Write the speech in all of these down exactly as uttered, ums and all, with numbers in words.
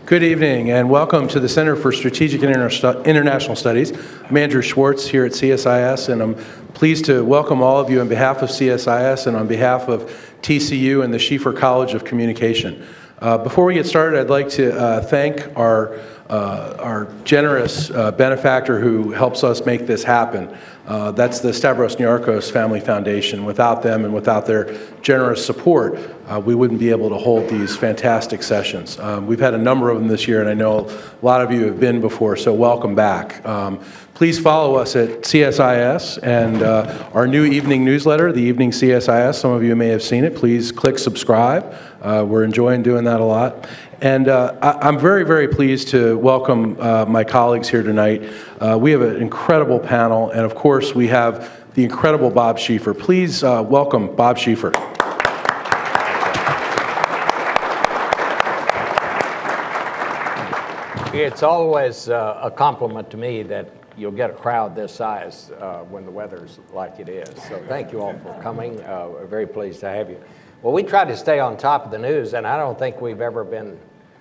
Good evening and welcome to the Center for Strategic and Inter International Studies. I'm Andrew Schwartz here at C S I S, and I'm pleased to welcome all of you on behalf of C S I S and on behalf of T C U and the Schieffer College of Communication. Uh, before we get started, I'd like to uh, thank our, uh, our generous uh, benefactor who helps us make this happen. Uh, that's the Stavros Niarchos Family Foundation. Without them and without their generous support, uh, we wouldn't be able to hold these fantastic sessions. Um, we've had a number of them this year, and I know a lot of you have been before, so welcome back. Um, please follow us at C S I S and uh, our new evening newsletter, the Evening C S I S. Some of you may have seen it. Please click subscribe. Uh, we're enjoying doing that a lot. And uh, I, I'm very, very pleased to welcome uh, my colleagues here tonight. Uh, we have an incredible panel, and of course, we have the incredible Bob Schieffer. Please uh, welcome Bob Schieffer. It's always uh, a compliment to me that you'll get a crowd this size uh, when the weather's like it is. So thank you all for coming. Uh, we're very pleased to have you. Well, we try to stay on top of the news, and I don't think we've ever been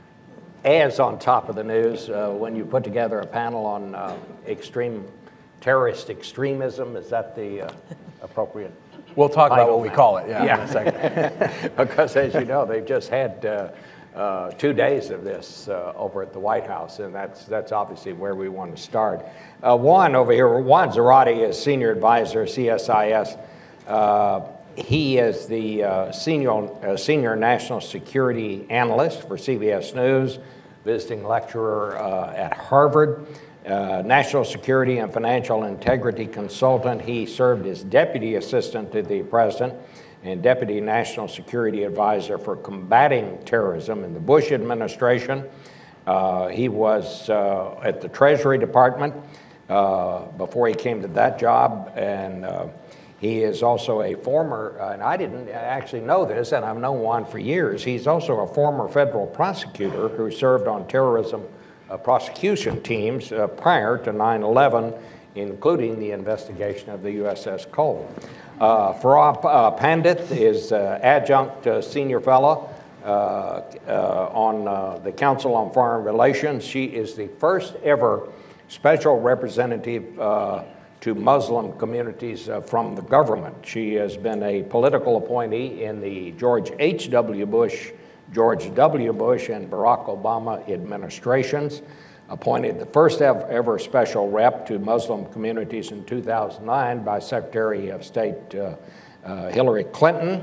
as on top of the news uh, when you put together a panel on uh, extreme terrorist extremism. Is that the uh, appropriate? We'll talk about what we call it, yeah, yeah. in a second. Because as you know, they've just had uh, uh, two days of this uh, over at the White House, and that's that's obviously where we want to start. Uh, Juan over here, Juan Zarate is Senior Advisor, C S I S. Uh, He is the uh, senior, uh, senior national security analyst for C B S News, visiting lecturer uh, at Harvard, uh, national security and financial integrity consultant. He served as deputy assistant to the president and deputy national security advisor for combating terrorism in the Bush administration. Uh, he was uh, at the Treasury Department uh, before he came to that job, and uh, he is also a former, uh, and I didn't actually know this, and I've known Juan for years, he's also a former federal prosecutor who served on terrorism uh, prosecution teams uh, prior to nine eleven, including the investigation of the U S S Cole. Uh, Farah uh, Pandith is uh, adjunct uh, senior fellow uh, uh, on uh, the Council on Foreign Relations. She is the first ever special representative uh, to Muslim communities uh, from the government. She has been a political appointee in the George H W Bush, George W. Bush, and Barack Obama administrations, appointed the first ever special rep to Muslim communities in two thousand nine by Secretary of State uh, uh, Hillary Clinton.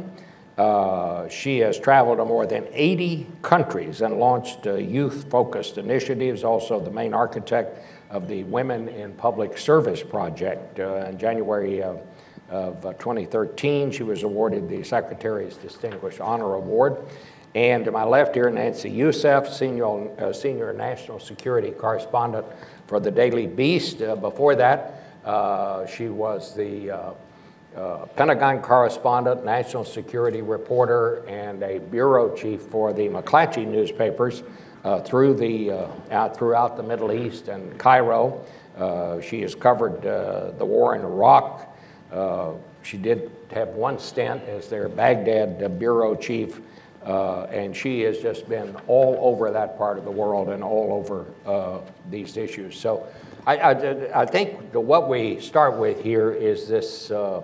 Uh, she has traveled to more than eighty countries and launched uh, youth-focused initiatives, also the main architect of the Women in Public Service Project. Uh, in January of, of uh, twenty thirteen, she was awarded the Secretary's Distinguished Honor Award. And to my left here, Nancy Youssef, senior, uh, senior national security correspondent for the Daily Beast. Uh, before that, uh, she was the uh, uh, Pentagon correspondent, national security reporter, and a bureau chief for the McClatchy newspapers. Uh, through the, uh, out throughout the Middle East and Cairo. Uh, she has covered uh, the war in Iraq. Uh, she did have one stint as their Baghdad uh, bureau chief, uh, and she has just been all over that part of the world and all over uh, these issues. So I, I, I think what we start with here is this uh,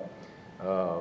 uh,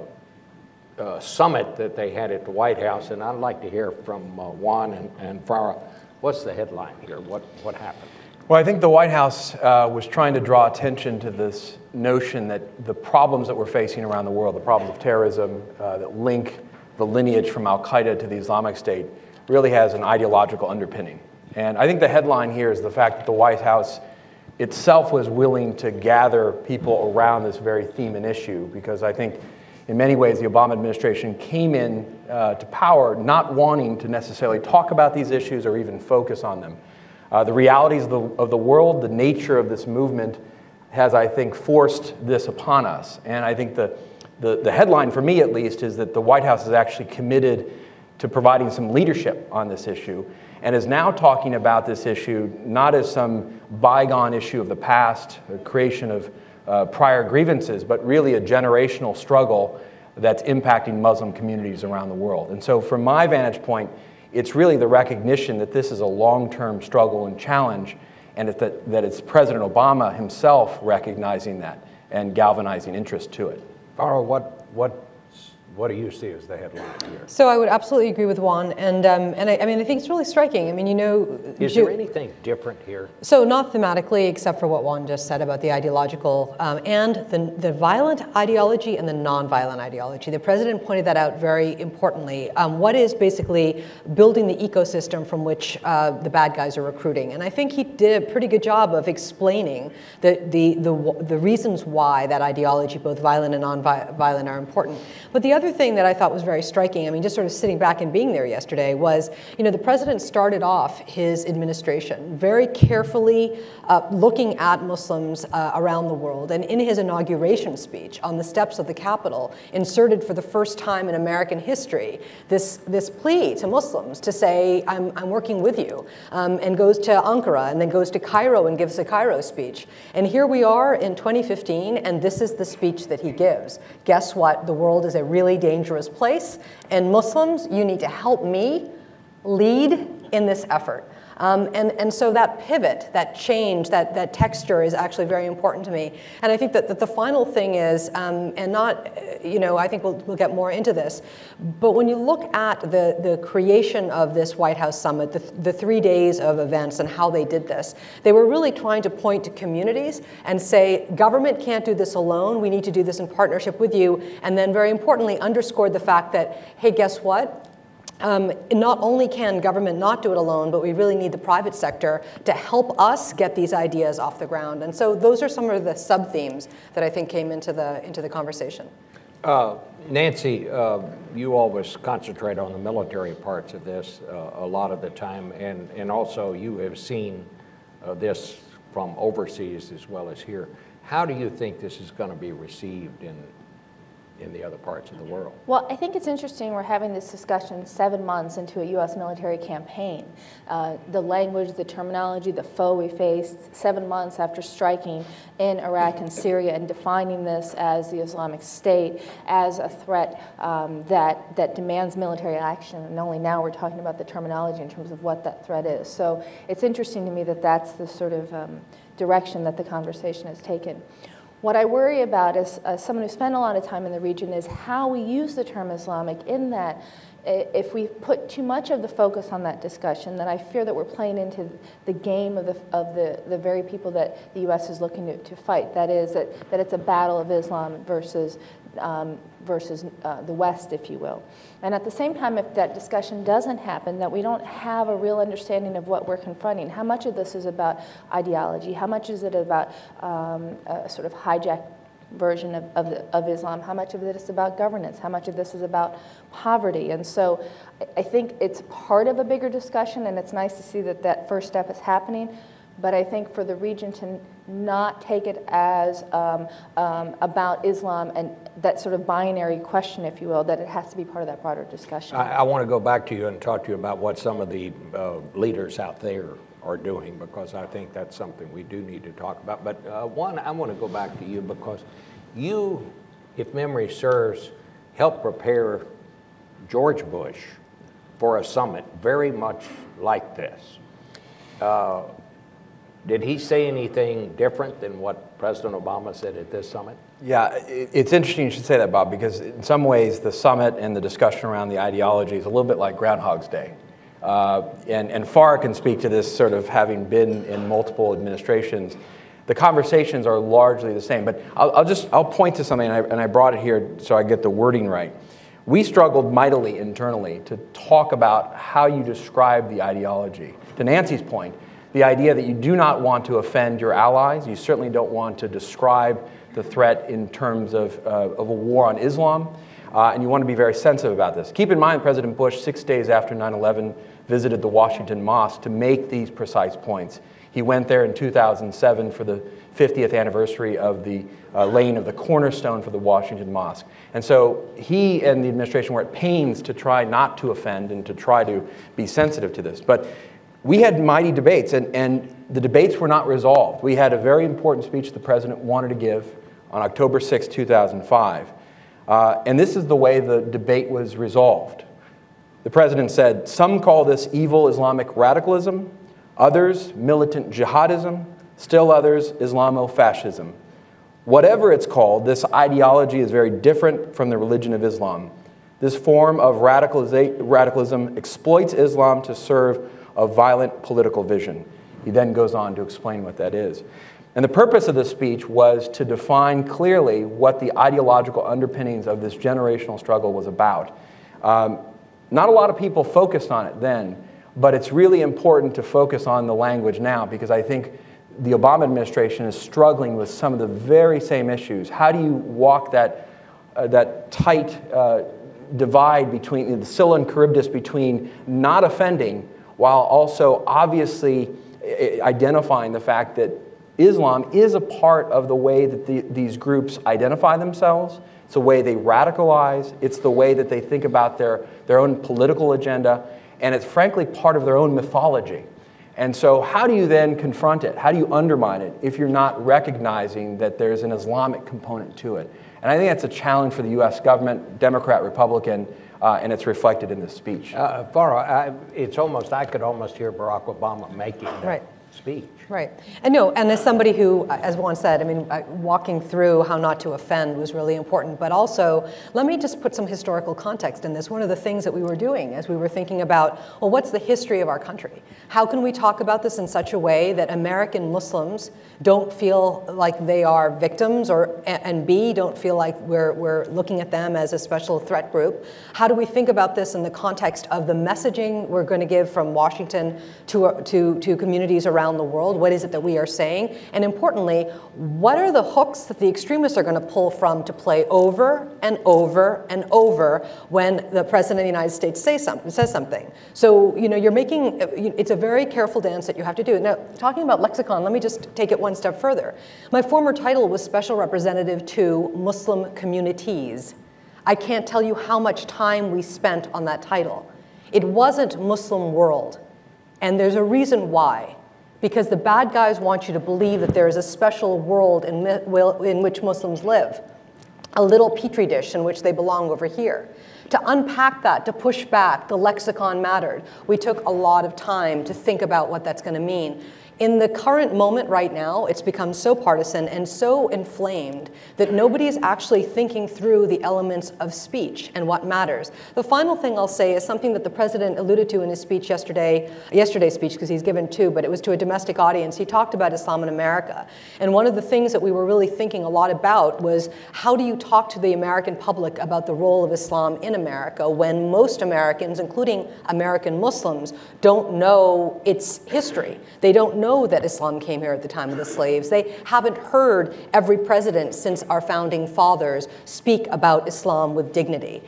uh, summit that they had at the White House, and I'd like to hear from uh, Juan and, and Farah. What's the headline here? What, what happened? Well, I think the White House uh, was trying to draw attention to this notion that the problems that we're facing around the world, the problems of terrorism uh, that link the lineage from Al-Qaeda to the Islamic State, really has an ideological underpinning. And I think the headline here is the fact that the White House itself was willing to gather people around this very theme and issue, because I think in many ways, the Obama administration came in uh, to power not wanting to necessarily talk about these issues or even focus on them. Uh, the realities of the, of the world, the nature of this movement has, I think, forced this upon us. And I think the, the, the headline, for me at least, is that the White House is actually committed to providing some leadership on this issue and is now talking about this issue not as some bygone issue of the past, the creation of Uh, prior grievances, but really a generational struggle that's impacting Muslim communities around the world. And so from my vantage point, It's really the recognition that this is a long-term struggle and challenge, and that, that it's President Obama himself recognizing that and galvanizing interest to it. Farah, what, what, what do you see as the headline here? So I would absolutely agree with Juan, and um, and I, I mean I think it's really striking. I mean, you know, is there anything different here? So not thematically, except for what Juan just said about the ideological um, and the the violent ideology and the non-violent ideology. The president pointed that out very importantly. Um, what is basically building the ecosystem from which uh, the bad guys are recruiting? And I think he did a pretty good job of explaining the the the, the reasons why that ideology, both violent and non-violent, are important. But the other thing that I thought was very striking, I mean, just sort of sitting back and being there yesterday, was, you know, the president started off his administration very carefully uh, looking at Muslims uh, around the world. And in his inauguration speech on the steps of the Capitol, inserted for the first time in American history this, this plea to Muslims to say, I'm, I'm working with you, um, and goes to Ankara and then goes to Cairo and gives a Cairo speech. And here we are in twenty fifteen, and this is the speech that he gives. Guess what? The world is a really dangerous place, and Muslims, you need to help me lead in this effort. Um, and, and so that pivot, that change, that, that texture is actually very important to me. And I think that, that the final thing is, um, and not, you know, I think we'll, we'll get more into this, but when you look at the, the creation of this White House summit, the, the three days of events and how they did this, they were really trying to point to communities and say, government can't do this alone, we need to do this in partnership with you, and then very importantly underscored the fact that, hey, guess what? Um, not only can government not do it alone, but we really need the private sector to help us get these ideas off the ground. And so those are some of the sub-themes that I think came into the, into the conversation. Uh, Nancy, uh, you always concentrate on the military parts of this uh, a lot of the time, and, and also you have seen uh, this from overseas as well as here. How do you think this is going to be received in in the other parts of the world? Well, I think it's interesting we're having this discussion seven months into a U S military campaign. Uh, the language, the terminology, the foe we faced seven months after striking in Iraq and Syria and defining this as the Islamic State, as a threat um, that, that demands military action. And only now we're talking about the terminology in terms of what that threat is. So it's interesting to me that that's the sort of um, direction that the conversation has taken. What I worry about as uh, someone who spent a lot of time in the region is how we use the term Islamic, in that if we put too much of the focus on that discussion, then I fear that we're playing into the game of the, of the, the very people that the U S is looking to, to fight. That is, that, that it's a battle of Islam versus, um, versus uh, the West, if you will. And at the same time, if that discussion doesn't happen, that we don't have a real understanding of what we're confronting. How much of this is about ideology? How much is it about um, a sort of hijacked version of, of, the, of Islam? How much of it is about governance? How much of this is about poverty? And so I think it's part of a bigger discussion, and it's nice to see that that first step is happening. But I think for the region to not take it as um, um, about Islam and that sort of binary question, if you will, that it has to be part of that broader discussion. I, I want to go back to you and talk to you about what some of the uh, leaders out there are doing, because I think that's something we do need to talk about. But uh, one, I want to go back to you because you, if memory serves, helped prepare George Bush for a summit very much like this. Uh, Did he say anything different than what President Obama said at this summit? Yeah, it's interesting you should say that, Bob, because in some ways the summit and the discussion around the ideology is a little bit like Groundhog's Day. Uh, and, and Farah can speak to this, sort of having been in multiple administrations. The conversations are largely the same, but I'll, I'll just, I'll point to something, and I, and I brought it here so I get the wording right. We struggled mightily internally to talk about how you describe the ideology. To Nancy's point, the idea that you do not want to offend your allies, you certainly don't want to describe the threat in terms of, uh, of a war on Islam, uh, and you want to be very sensitive about this. Keep in mind, President Bush, six days after nine eleven, visited the Washington Mosque to make these precise points. He went there in two thousand seven for the fiftieth anniversary of the uh, laying of the cornerstone for the Washington Mosque. And so he and the administration were at pains to try not to offend and to try to be sensitive to this. But we had mighty debates, and, and the debates were not resolved. We had a very important speech the president wanted to give on October sixth, two thousand five. Uh, and this is the way the debate was resolved. The president said, some call this evil Islamic radicalism, others militant jihadism, still others Islamofascism. Whatever it's called, this ideology is very different from the religion of Islam. This form of radicalism exploits Islam to serve a violent political vision. He then goes on to explain what that is. And the purpose of this speech was to define clearly what the ideological underpinnings of this generational struggle was about. Um, not a lot of people focused on it then, but it's really important to focus on the language now, because I think the Obama administration is struggling with some of the very same issues. How do you walk that, uh, that tight uh, divide between, the Scylla and Charybdis between not offending while also obviously identifying the fact that Islam is a part of the way that the, these groups identify themselves. It's the way they radicalize. It's the way that they think about their, their own political agenda. And it's frankly part of their own mythology. And so how do you then confront it? How do you undermine it if you're not recognizing that there's an Islamic component to it? And I think that's a challenge for the U S government, Democrat, Republican, uh, and it's reflected in this speech. Uh, Farah, I, it's almost, I could almost hear Barack Obama making that right. speech. Right. And no, and as somebody who, as Juan said, I mean, walking through how not to offend was really important. But also, let me just put some historical context in this. One of the things that we were doing as we were thinking about, well, what's the history of our country? How can we talk about this in such a way that American Muslims don't feel like they are victims, or and B, don't feel like we're, we're looking at them as a special threat group? How do we think about this in the context of the messaging we're going to give from Washington to, to, to communities around the world? What is it that we are saying? And importantly, what are the hooks that the extremists are going to pull from to play over and over and over when the President of the United States say something, says something? So, you know, you're making, it's a very careful dance that you have to do. Now, talking about lexicon, let me just take it one step further. My former title was Special Representative to Muslim Communities. I can't tell you how much time we spent on that title. It wasn't Muslim world, and there's a reason why. Because the bad guys want you to believe that there is a special world in, in which Muslims live, a little petri dish in which they belong over here. To unpack that, to push back, the lexicon mattered. We took a lot of time to think about what that's going to mean. In the current moment right now, it's become so partisan and so inflamed that nobody is actually thinking through the elements of speech and what matters. The final thing I'll say is something that the president alluded to in his speech yesterday, yesterday's speech, because he's given two, but it was to a domestic audience. He talked about Islam in America. And one of the things that we were really thinking a lot about was, how do you talk to the American public about the role of Islam in America when most Americans, including American Muslims, don't know its history? They don't know know that Islam came here at the time of the slaves. They haven't heard every president since our founding fathers speak about Islam with dignity.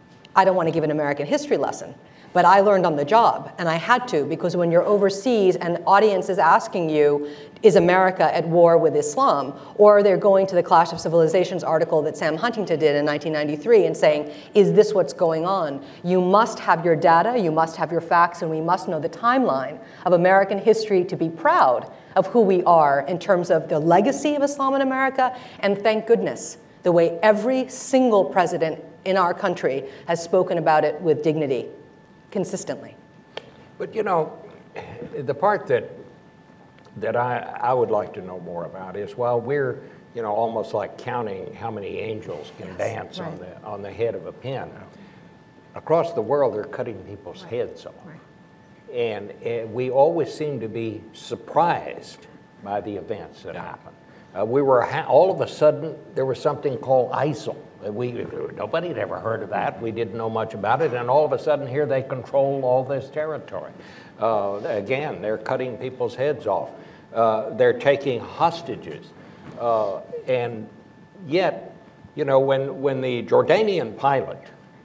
I don't want to give an American history lesson, but I learned on the job, and I had to, because when you're overseas and audience is asking you, is America at war with Islam? Or they're going to the Clash of Civilizations article that Sam Huntington did in nineteen ninety-three and saying, is this what's going on? You must have your data, you must have your facts, and we must know the timeline of American history to be proud of who we are in terms of the legacy of Islam in America, and thank goodness, the way every single president in our country has spoken about it with dignity, consistently. But you know, the part that that I, I would like to know more about is, while we're, you know, almost like counting how many angels can yes, dance right. on the on the head of a pin, across the world they're cutting people's right. heads off. Right. And uh, we always seem to be surprised by the events that yeah. happen. Uh, we were, ha all of a sudden, there was something called ISIL. We, nobody had ever heard of that. We didn't know much about it, and all of a sudden here they control all this territory. Uh, again, they're cutting people's heads off. Uh, they're taking hostages. Uh, and yet, you know, when, when the Jordanian pilot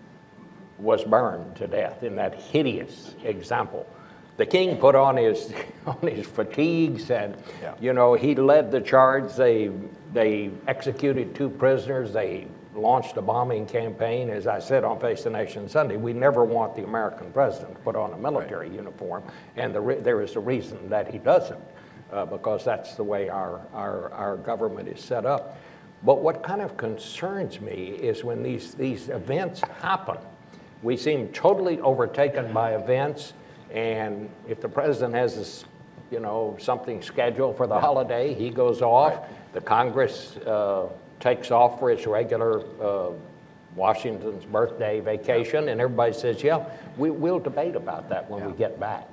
was burned to death in that hideous example, the king put on his, on his fatigues and, yeah. you know, he led the charge. They, they executed two prisoners. They launched a bombing campaign. As I said on Face the Nation Sunday, we never want the American president to put on a military right. uniform, and the re there is a reason that he doesn't, uh, because that's the way our, our, our government is set up. But what kind of concerns me is when these, these events happen, we seem totally overtaken by events, and if the president has this, you know, something scheduled for the holiday, he goes off. Right. The Congress uh, takes off for its regular uh, Washington's birthday vacation, and everybody says, yeah, we, we'll debate about that when yeah. we get back.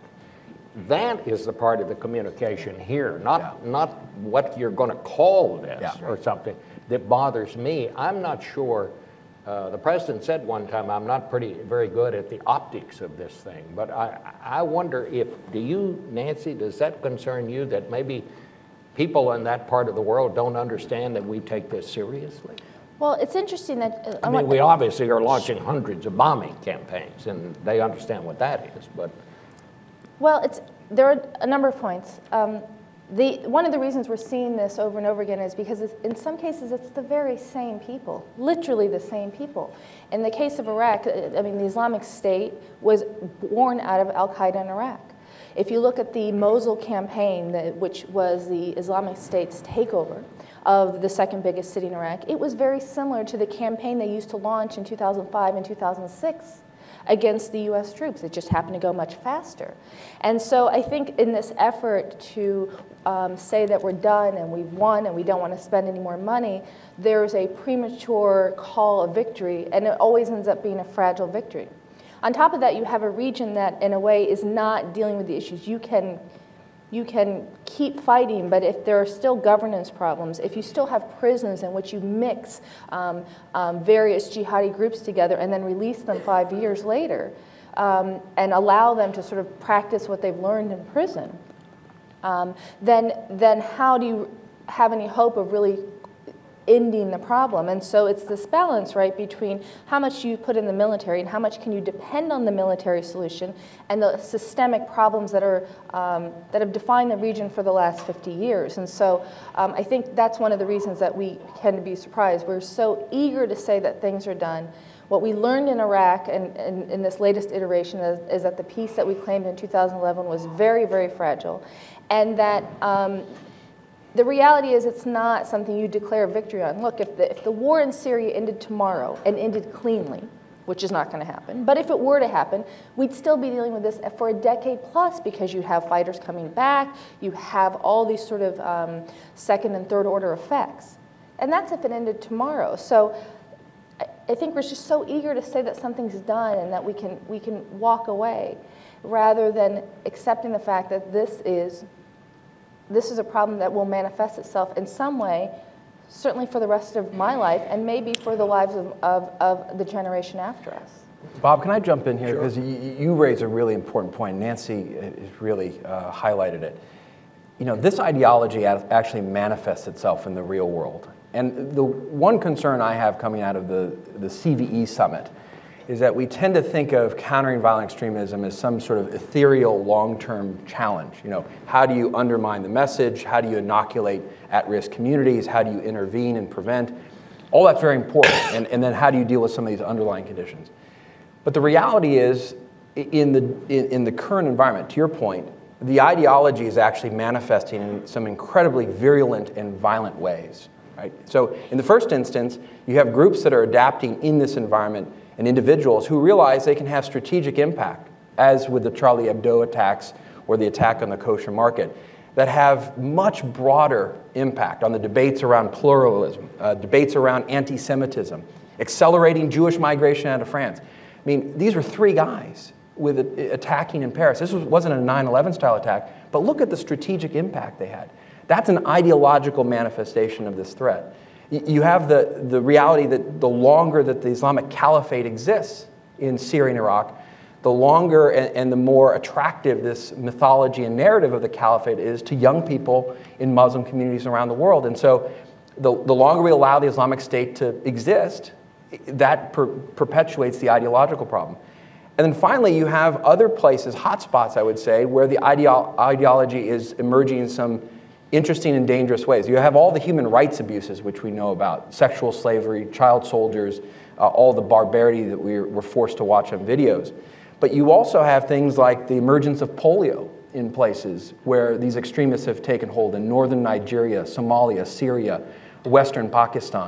That is the part of the communication here, not, yeah. not what you're going to call this yeah. or something that bothers me. I'm not sure. Uh, the president said one time, I'm not pretty very good at the optics of this thing, but I, I wonder if, do you, Nancy, does that concern you that maybe people in that part of the world don't understand that we take this seriously? Well, it's interesting that... Uh, I mean, we obviously are launching hundreds of bombing campaigns, and they understand what that is, but... Well, it's, there are a number of points. Um, the, one of the reasons we're seeing this over and over again is because it's, in some cases it's the very same people, literally the same people. In the case of Iraq, I mean, the Islamic State was born out of al-Qaeda in Iraq. If you look at the Mosul campaign, that, which was the Islamic State's takeover of the second biggest city in Iraq, it was very similar to the campaign they used to launch in two thousand five and two thousand six. Against the U S troops. It just happened to go much faster. And so I think in this effort to um, say that we're done and we've won and we don't want to spend any more money, there's a premature call of victory, and it always ends up being a fragile victory. On top of that, you have a region that in a way is not dealing with the issues. You can You can keep fighting, but if there are still governance problems, if you still have prisons in which you mix um, um, various jihadi groups together and then release them five years later um, and allow them to sort of practice what they've learned in prison, um, then, then how do you have any hope of really ending the problem? And so it's this balance, right, between how much you put in the military and how much can you depend on the military solution and the systemic problems that are um, that have defined the region for the last fifty years. And so um, I think that's one of the reasons that we tend to be surprised. We're so eager to say that things are done. What we learned in Iraq and, and in this latest iteration is, is that the peace that we claimed in two thousand eleven was very, very fragile, and that um, the reality is it's not something you declare victory on. Look, if the, if the war in Syria ended tomorrow and ended cleanly, which is not going to happen, but if it were to happen, we'd still be dealing with this for a decade plus because you have fighters coming back, you have all these sort of um, second and third order effects. And that's if it ended tomorrow. So I, I think we're just so eager to say that something's done and that we can, we can walk away rather than accepting the fact that this is This is a problem that will manifest itself in some way, certainly for the rest of my life, and maybe for the lives of, of, of the generation after us. Bob, can I jump in here? Because Sure. you, you raise a really important point. Nancy has really uh, highlighted it. You know, this ideology actually manifests itself in the real world. And the one concern I have coming out of the, the C V E summit is that we tend to think of countering violent extremism as some sort of ethereal long-term challenge. You know, how do you undermine the message? How do you inoculate at-risk communities? How do you intervene and prevent? All that's very important. And, and then how do you deal with some of these underlying conditions? But the reality is, in the, in, in the current environment, to your point, the ideology is actually manifesting in some incredibly virulent and violent ways. Right? So in the first instance, you have groups that are adapting in this environment and individuals who realize they can have strategic impact, as with the Charlie Hebdo attacks or the attack on the kosher market, that have much broader impact on the debates around pluralism, uh, debates around anti-Semitism, accelerating Jewish migration out of France. I mean, these were three guys with a, attacking in Paris. This was, wasn't a nine eleven style attack, but look at the strategic impact they had. That's an ideological manifestation of this threat. You have the, the reality that the longer that the Islamic Caliphate exists in Syria and Iraq, the longer and, and the more attractive this mythology and narrative of the Caliphate is to young people in Muslim communities around the world. And so the, the longer we allow the Islamic State to exist, that per, perpetuates the ideological problem. And then finally, you have other places, hotspots, I would say, where the ideo ideology is emerging in some interesting and dangerous ways. You have all the human rights abuses, which we know about, sexual slavery, child soldiers, uh, all the barbarity that we were forced to watch on videos. But you also have things like the emergence of polio in places where these extremists have taken hold in northern Nigeria, Somalia, Syria, western Pakistan.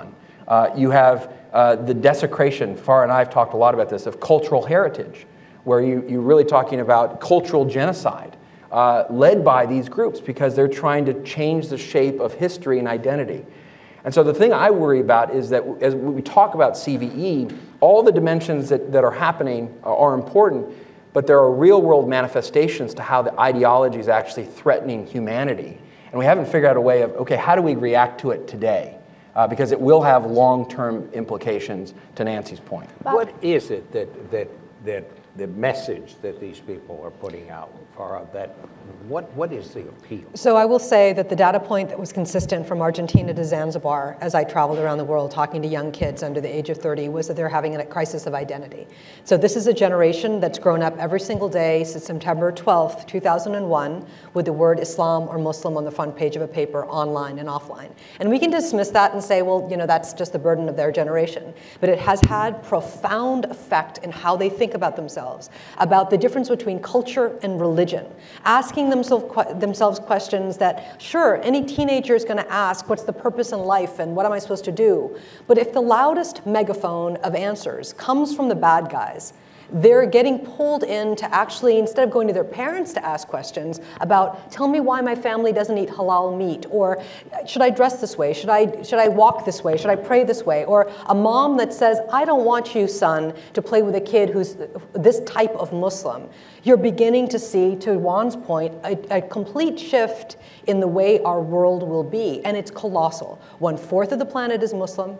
Uh, you have uh, the desecration, Farah and I have talked a lot about this, of cultural heritage, where you, you're really talking about cultural genocide uh, led by these groups because they're trying to change the shape of history and identity. And so the thing I worry about is that as we talk about C V E, all the dimensions that, that are happening are important, but there are real-world manifestations to how the ideology is actually threatening humanity. And we haven't figured out a way of, okay, how do we react to it today? Uh, because it will have long-term implications, to Nancy's point. What is it that, that, that the message that these people are putting out, Farah, that what, what is the appeal? So I will say that the data point that was consistent from Argentina to Zanzibar as I traveled around the world talking to young kids under the age of thirty was that they're having a crisis of identity. So this is a generation that's grown up every single day since September twelfth, two thousand one with the word Islam or Muslim on the front page of a paper online and offline. And we can dismiss that and say, well, you know, that's just the burden of their generation. But it has had profound effect in how they think about themselves, about the difference between culture and religion, asking themselves, themselves questions that, sure, any teenager is going to ask, what's the purpose in life and what am I supposed to do? But if the loudest megaphone of answers comes from the bad guys, they're getting pulled in to actually, instead of going to their parents to ask questions about, tell me why my family doesn't eat halal meat, or should I dress this way, should I, should I walk this way, should I pray this way, or a mom that says, I don't want you, son, to play with a kid who's this type of Muslim. You're beginning to see, to Juan's point, a, a complete shift in the way our world will be, and it's colossal. One fourth of the planet is Muslim,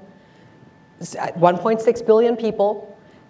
one point six billion people,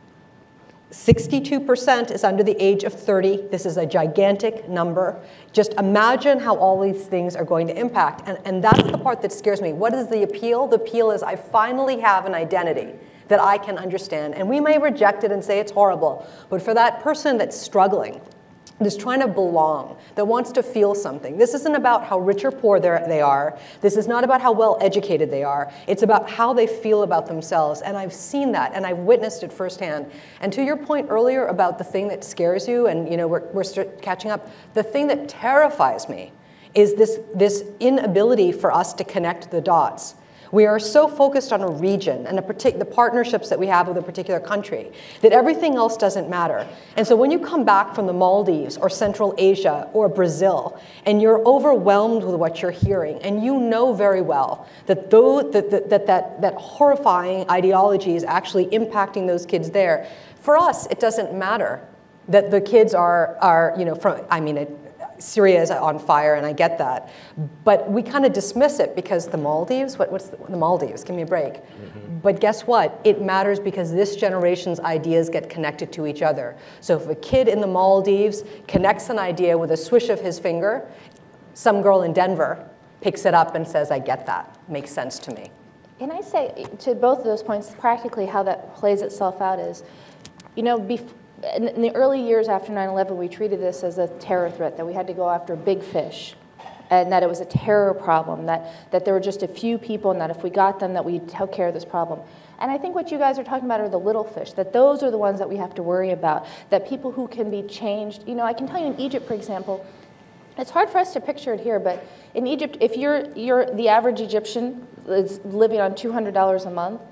sixty-two percent is under the age of thirty. This is a gigantic number. Just imagine how all these things are going to impact. And, and that's the part that scares me. What is the appeal? The appeal is I finally have an identity that I can understand. And we may reject it and say it's horrible. But for that person that's struggling, that's trying to belong, that wants to feel something. This isn't about how rich or poor they are. This is not about how well educated they are. It's about how they feel about themselves. And I've seen that, and I've witnessed it firsthand. And to your point earlier about the thing that scares you, and you know we're, we're catching up, the thing that terrifies me is this, this inability for us to connect the dots. We are so focused on a region and a partic- the partnerships that we have with a particular country that everything else doesn't matter. And so when you come back from the Maldives or Central Asia or Brazil and you're overwhelmed with what you're hearing and you know very well that, though, that, that, that, that, that horrifying ideology is actually impacting those kids there, for us it doesn't matter that the kids are, are you know, from, I mean, it, Syria is on fire, and I get that. But we kind of dismiss it because the Maldives, what, what's the, the Maldives, give me a break. Mm-hmm. But guess what? It matters because this generation's ideas get connected to each other. So if a kid in the Maldives connects an idea with a swish of his finger, some girl in Denver picks it up and says, I get that, makes sense to me. Can I say, to both of those points, practically how that plays itself out is, you know, before, in the early years after nine eleven, we treated this as a terror threat, that we had to go after big fish, and that it was a terror problem, that, that there were just a few people, and that if we got them, that we'd take care of this problem. And I think what you guys are talking about are the little fish, that those are the ones that we have to worry about, that people who can be changed. You know, I can tell you in Egypt, for example, it's hard for us to picture it here, but in Egypt, if you're, you're the average Egyptian is living on two hundred dollars a month,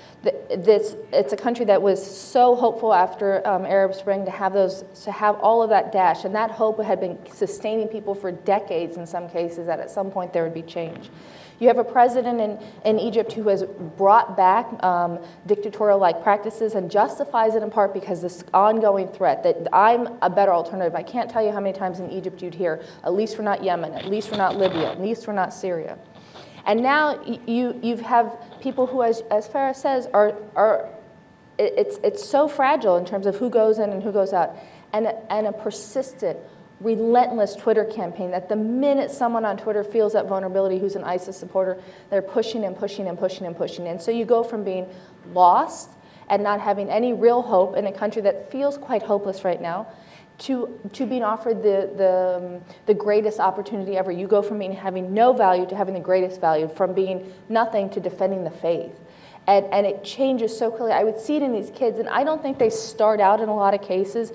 This, it's a country that was so hopeful after um, Arab Spring to have those, to have all of that dash, and that hope had been sustaining people for decades in some cases, that at some point there would be change. You have a president in, in Egypt who has brought back um, dictatorial-like practices and justifies it in part because this ongoing threat that I'm a better alternative. I can't tell you how many times in Egypt you'd hear, at least we're not Yemen, at least we're not Libya, at least we're not Syria. And now you you have people who, as, as Farah says, are, are it's, it's so fragile in terms of who goes in and who goes out, and a, and a persistent, relentless Twitter campaign that the minute someone on Twitter feels that vulnerability who's an ISIS supporter, they're pushing and pushing and pushing and pushing. And so you go from being lost and not having any real hope in a country that feels quite hopeless right now, to, to being offered the, the, um, the greatest opportunity ever. You go from being, having no value to having the greatest value, from being nothing to defending the faith. And, and it changes so clearly. I would see it in these kids, and I don't think they start out in a lot of cases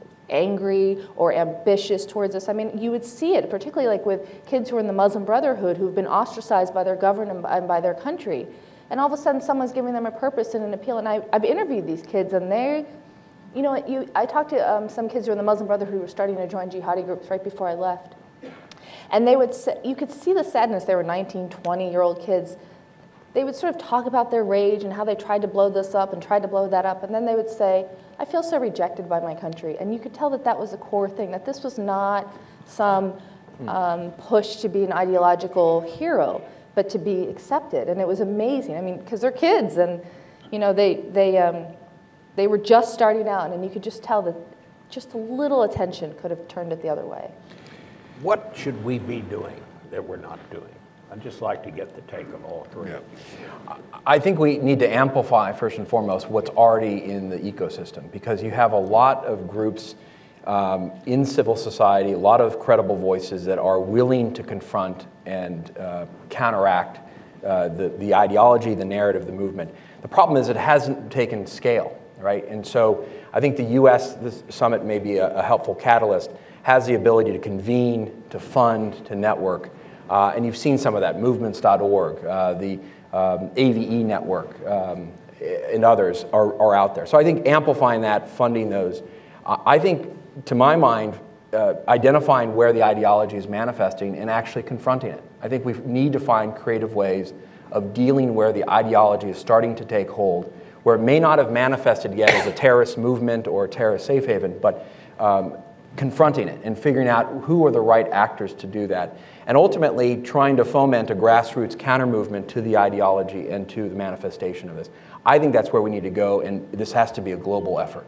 angry or ambitious towards us. I mean, you would see it, particularly like with kids who are in the Muslim Brotherhood who've been ostracized by their government and by their country. And all of a sudden, someone's giving them a purpose and an appeal. And I, I've interviewed these kids, and they, you know, you, I talked to um, some kids who were in the Muslim Brotherhood who were starting to join jihadi groups right before I left. And they would say, you could see the sadness. They were nineteen, twenty-year-old kids. They would sort of talk about their rage and how they tried to blow this up and tried to blow that up. And then they would say, I feel so rejected by my country. And you could tell that that was a core thing, that this was not some um, push to be an ideological hero, but to be accepted. And it was amazing. I mean, because they're kids, and you know, they, they, um, they were just starting out, and you could just tell that just a little attention could have turned it the other way. What should we be doing that we're not doing? I'd just like to get the take of all three. Yeah. I think we need to amplify, first and foremost, what's already in the ecosystem, because you have a lot of groups um, in civil society, a lot of credible voices that are willing to confront and uh, counteract uh, the, the ideology, the narrative, the movement. The problem is it hasn't taken scale, right? And so I think the U S, this summit may be a, a helpful catalyst, has the ability to convene, to fund, to network. Uh, and you've seen some of that, movements dot org, uh, the um, A V E network, um, and others are, are out there. So I think amplifying that, funding those, uh, I think, to my mind, uh, identifying where the ideology is manifesting and actually confronting it. I think we need to find creative ways of dealing where the ideology is starting to take hold, where it may not have manifested yet as a terrorist movement or a terrorist safe haven, but um, confronting it and figuring out who are the right actors to do that. And ultimately trying to foment a grassroots counter-movement to the ideology and to the manifestation of this. I think that's where we need to go, and this has to be a global effort.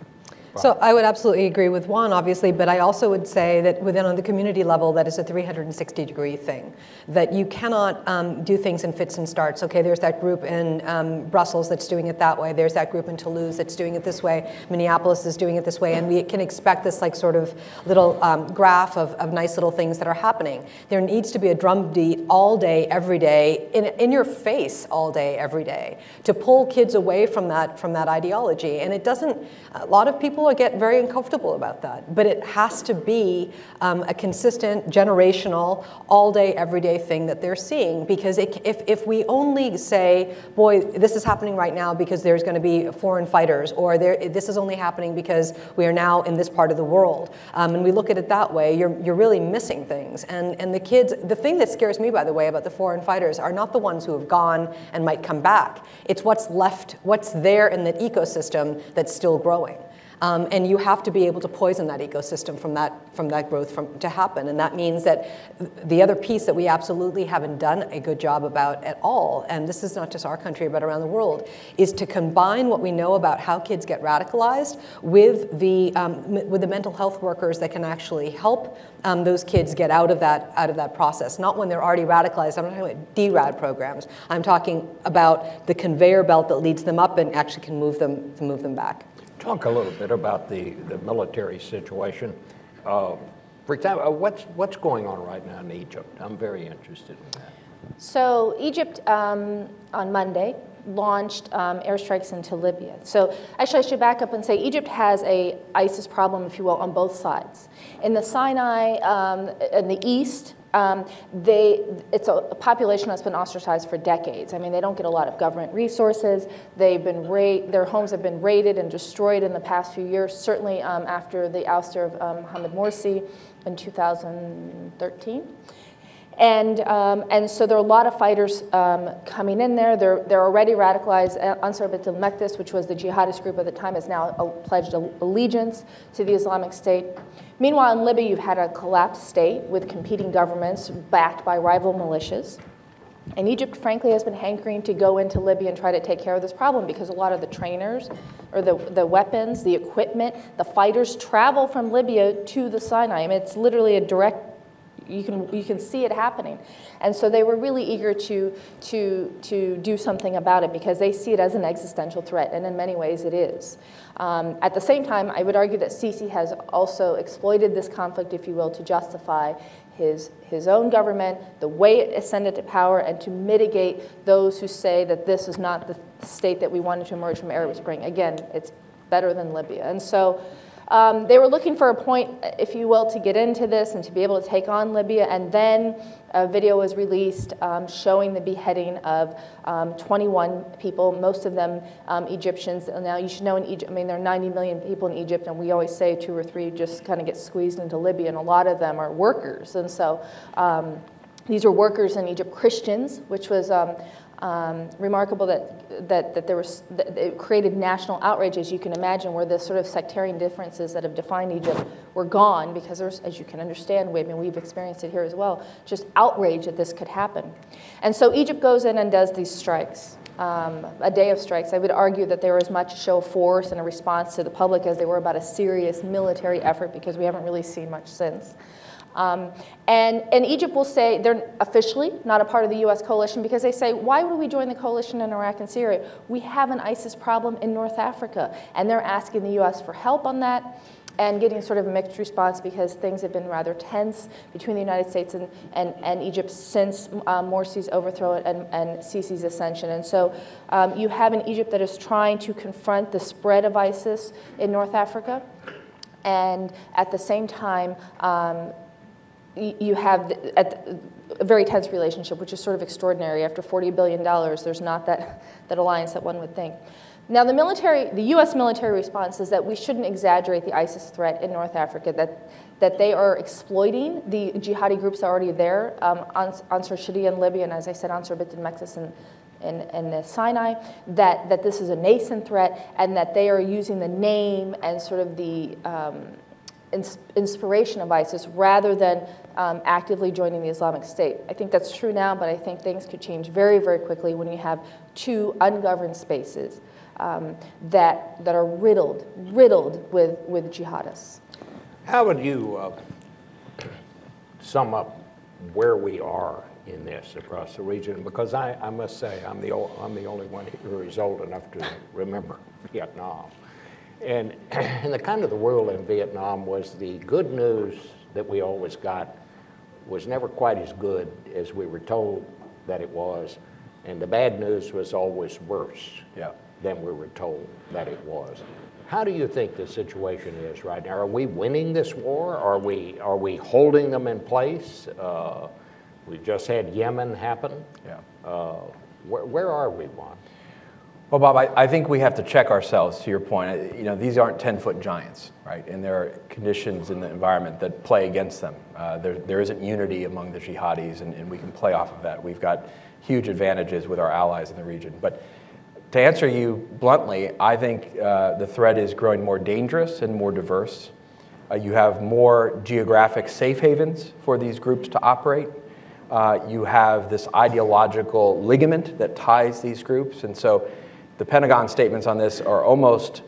So I would absolutely agree with Juan, obviously, but I also would say that within on the community level, that is a three hundred sixty degree thing. That you cannot um, do things in fits and starts. Okay, there's that group in um, Brussels that's doing it that way. There's that group in Toulouse that's doing it this way. Minneapolis is doing it this way, and we can expect this like sort of little um, graph of, of nice little things that are happening. There needs to be a drumbeat all day, every day, in, in your face all day, every day, to pull kids away from that from that ideology. And it doesn't. A lot of people get very uncomfortable about that, but it has to be um, a consistent, generational, all day, everyday thing that they're seeing, because it, if, if we only say, boy, this is happening right now because there's going to be foreign fighters, or there, this is only happening because we are now in this part of the world, um, and we look at it that way, you're, you're really missing things. And, and the kids, the thing that scares me, by the way, about the foreign fighters are not the ones who have gone and might come back. It's what's left, what's there in the ecosystem that's still growing. Um, and you have to be able to poison that ecosystem from that, from that growth from, to happen. And that means that the other piece that we absolutely haven't done a good job about at all, and this is not just our country but around the world, is to combine what we know about how kids get radicalized with the, um, with the mental health workers that can actually help um, those kids get out of that, out of that process. Not when they're already radicalized. I'm not talking about D RAD programs. I'm talking about the conveyor belt that leads them up and actually can move them, to move them back. Talk a little bit about the, the military situation. Uh, for example, what's, what's going on right now in Egypt? I'm very interested in that. So Egypt, um, on Monday, launched um, airstrikes into Libya. So actually, I should back up and say Egypt has a ISIS problem, if you will, on both sides. In the Sinai, um, in the east, Um, they, it's a, a population that's been ostracized for decades. I mean, they don't get a lot of government resources. They've been ra their homes have been raided and destroyed in the past few years, certainly um, after the ouster of um, Mohamed Morsi in two thousand thirteen. And, um, and so there are a lot of fighters um, coming in there. They're, they're already radicalized. Ansar Bint al-Maqdis, which was the jihadist group at the time, has now pledged allegiance to the Islamic State. Meanwhile, in Libya, you've had a collapsed state with competing governments backed by rival militias. And Egypt, frankly, has been hankering to go into Libya and try to take care of this problem because a lot of the trainers, or the, the weapons, the equipment, the fighters travel from Libya to the Sinai. I mean, it's literally a direct You can, you can see it happening. And so they were really eager to, to, to do something about it because they see it as an existential threat, and in many ways it is. Um, at the same time, I would argue that Sisi has also exploited this conflict, if you will, to justify his, his own government, the way it ascended to power, and to mitigate those who say that this is not the state that we wanted to emerge from Arab Spring. Again, it's better than Libya. And so Um, they were looking for a point, if you will, to get into this and to be able to take on Libya, and then a video was released um, showing the beheading of um, twenty-one people, most of them um, Egyptians. Now, you should know in Egypt, I mean, there are ninety million people in Egypt, and we always say two or three just kind of get squeezed into Libya, and a lot of them are workers. And so um, these were workers in Egypt, Christians, which was um, Um, remarkable that, that, that there was, that it created national outrage, as you can imagine, where the sort of sectarian differences that have defined Egypt were gone, because there's, as you can understand, I mean, we've experienced it here as well, just outrage that this could happen. And so Egypt goes in and does these strikes, um, a day of strikes. I would argue that there was much show of force and a response to the public as they were about a serious military effort, because we haven't really seen much since. Um, and, and Egypt will say they're officially not a part of the U S coalition, because they say, why would we join the coalition in Iraq and Syria? We have an ISIS problem in North Africa, and they're asking the U S for help on that, and getting sort of a mixed response, because things have been rather tense between the United States and, and, and Egypt since um, Morsi's overthrow and, and Sisi's ascension. And so um, you have an Egypt that is trying to confront the spread of ISIS in North Africa, and at the same time, um, you have a very tense relationship, which is sort of extraordinary. After forty billion dollars, there's not that, that alliance that one would think. Now, the military, the U S military response is that we shouldn't exaggerate the ISIS threat in North Africa, that, that they are exploiting the jihadi groups already there, um, Ansar Sharia in Libya, and as I said, Ansar Bint al-Maqdis in, in, in the Sinai, that, that this is a nascent threat, and that they are using the name and sort of the um, ins inspiration of ISIS rather than um, actively joining the Islamic State. I think that's true now, but I think things could change very, very quickly when you have two ungoverned spaces um, that, that are riddled, riddled with, with jihadists. How would you uh, sum up where we are in this across the region? Because I, I must say, I'm the, old, I'm the only one who is old enough to remember Vietnam. And, and the kind of the world in Vietnam was the good news that we always got was never quite as good as we were told that it was, and the bad news was always worse yeah. than we were told that it was. How do you think the situation is right now? Are we winning this war? Are we, are we holding them in place? Uh, we just had Yemen happen. Yeah. Uh, where, where are we, Juan? Well, Bob, I, I think we have to check ourselves, to your point. You know, these aren't ten-foot giants, right? And there are conditions in the environment that play against them. Uh, there, there isn't unity among the jihadis, and, and we can play off of that. We've got huge advantages with our allies in the region. But to answer you bluntly, I think uh, the threat is growing more dangerous and more diverse. Uh, you have more geographic safe havens for these groups to operate. Uh, you have this ideological ligament that ties these groups, and so the Pentagon statements on this are almost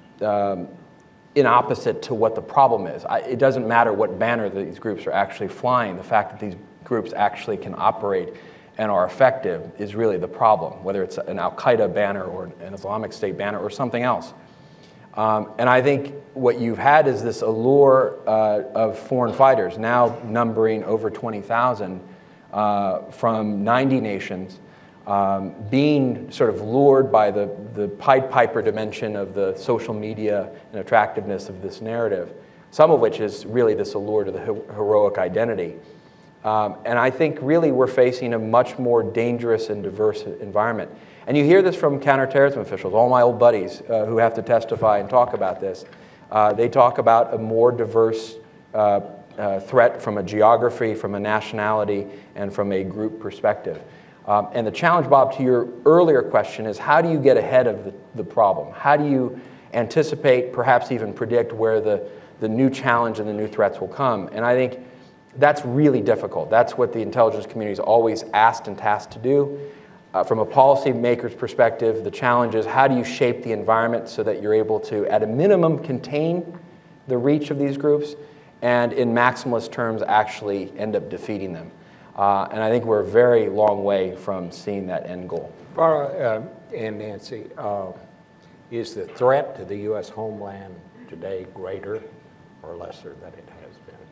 um, in opposite to what the problem is. I, it doesn't matter what banner these groups are actually flying. The fact that these groups actually can operate and are effective is really the problem, whether it's an Al-Qaeda banner or an Islamic State banner or something else. Um, and I think what you've had is this allure uh, of foreign fighters, now numbering over twenty thousand uh, from ninety nations, Um, being sort of lured by the, the Pied Piper dimension of the social media and attractiveness of this narrative, some of which is really this allure to the he heroic identity. Um, and I think really we're facing a much more dangerous and diverse environment. And you hear this from counterterrorism officials, all my old buddies uh, who have to testify and talk about this. Uh, they talk about a more diverse uh, uh, threat from a geography, from a nationality, and from a group perspective. Um, and the challenge, Bob, to your earlier question is how do you get ahead of the, the problem? How do you anticipate, perhaps even predict where the, the new challenge and the new threats will come? And I think that's really difficult. That's what the intelligence community is always asked and tasked to do. Uh, from a policymaker's perspective, the challenge is how do you shape the environment so that you're able to, at a minimum, contain the reach of these groups and in maximalist terms actually end up defeating them. Uh, and I think we're a very long way from seeing that end goal. Farah uh, and Nancy, uh, is the threat to the U S homeland today greater or lesser than it has been?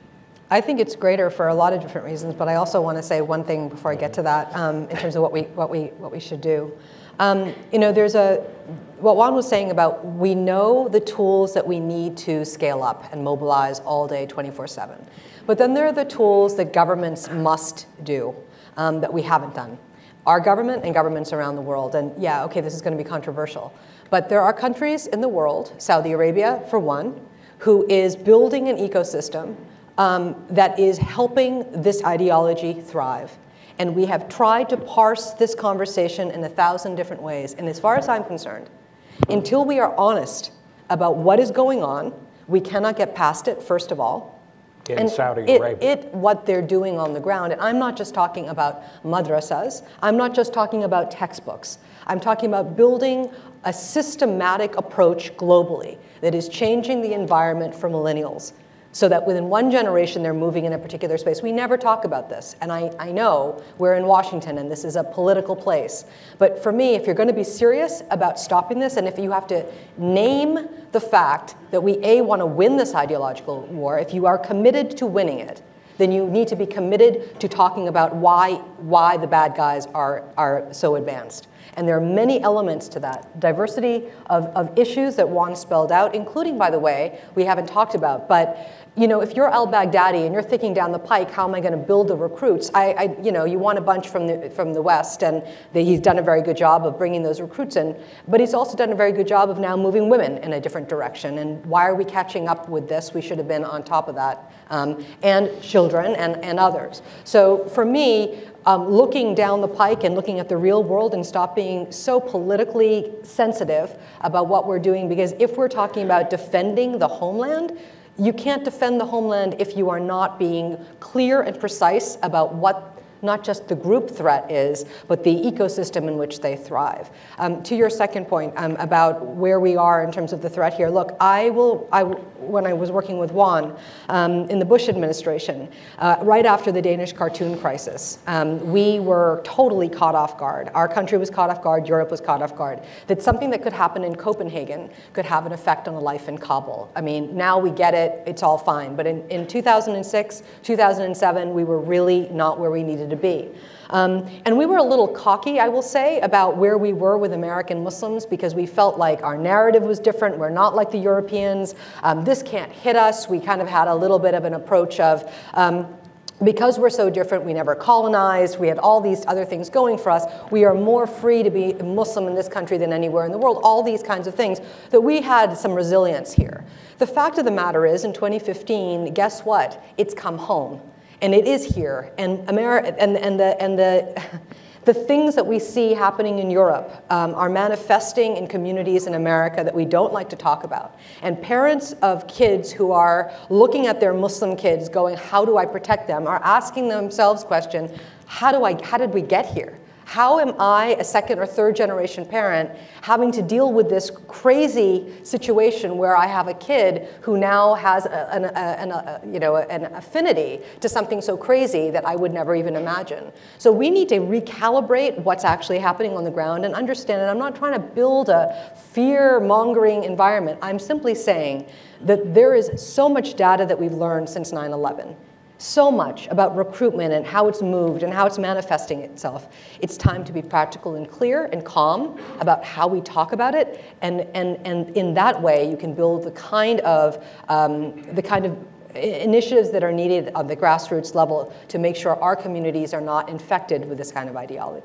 I think it's greater for a lot of different reasons, but I also want to say one thing before I get to that um, in terms of what we, what we, what we should do. Um, you know, there's a, what Juan was saying about we know the tools that we need to scale up and mobilize all day twenty-four seven. But then there are the tools that governments must do um, that we haven't done. Our government and governments around the world, and yeah, okay, this is going to be controversial, but there are countries in the world, Saudi Arabia for one, who is building an ecosystem um, that is helping this ideology thrive. And we have tried to parse this conversation in a thousand different ways. And as far as I'm concerned, until we are honest about what is going on, we cannot get past it, first of all. In and Saudi it, Arabia. It, what they're doing on the ground. And I'm not just talking about madrasas. I'm not just talking about textbooks. I'm talking about building a systematic approach globally that is changing the environment for millennials so that within one generation they're moving in a particular space. We never talk about this. And I, I know we're in Washington and this is a political place. But for me, if you're going to be serious about stopping this, and if you have to name the fact that we, A, want to win this ideological war, if you are committed to winning it, then you need to be committed to talking about why, why the bad guys are, are so advanced. And there are many elements to that. Diversity of, of issues that Juan spelled out, including, by the way, we haven't talked about, but you know, if you're al-Baghdadi and you're thinking down the pike, how am I going to build the recruits? I, I, you know, you want a bunch from the, from the West, and the, he's done a very good job of bringing those recruits in, but he's also done a very good job of now moving women in a different direction. And why are we catching up with this? We should have been on top of that. Um, and children and, and others. So for me, um, looking down the pike and looking at the real world and stop being so politically sensitive about what we're doing, because if we're talking about defending the homeland, you can't defend the homeland if you are not being clear and precise about what not just the group threat is, but the ecosystem in which they thrive. Um, to your second point um, about where we are in terms of the threat here, look, I will, I, when I was working with Juan um, in the Bush administration, uh, right after the Danish cartoon crisis, um, we were totally caught off guard. Our country was caught off guard, Europe was caught off guard. That something that could happen in Copenhagen could have an effect on a life in Kabul. I mean, now we get it, it's all fine. But in, in two thousand six, two thousand seven, we were really not where we needed to be. Um, and we were a little cocky, I will say, about where we were with American Muslims because we felt like our narrative was different. We're not like the Europeans. Um, this can't hit us. We kind of had a little bit of an approach of, um, because we're so different, we never colonized, we had all these other things going for us, we are more free to be Muslim in this country than anywhere in the world, all these kinds of things, that we had some resilience here. The fact of the matter is, in twenty fifteen, guess what? It's come home. And it is here, and Ameri- and, and the, and the, the things that we see happening in Europe um, are manifesting in communities in America that we don't like to talk about. And parents of kids who are looking at their Muslim kids going, how do I protect them, are asking themselves question, how do I, how did we get here? How am I, a second or third generation parent, having to deal with this crazy situation where I have a kid who now has a, an, a, an, a, you know, an affinity to something so crazy that I would never even imagine? So we need to recalibrate what's actually happening on the ground and understand, and I'm not trying to build a fear-mongering environment. I'm simply saying that there is so much data that we've learned since nine eleven. So much about recruitment and how it's moved and how it's manifesting itself. It's time to be practical and clear and calm about how we talk about it, and, and, and in that way you can build the kind of, um, the kind of initiatives that are needed on the grassroots level to make sure our communities are not infected with this kind of ideology.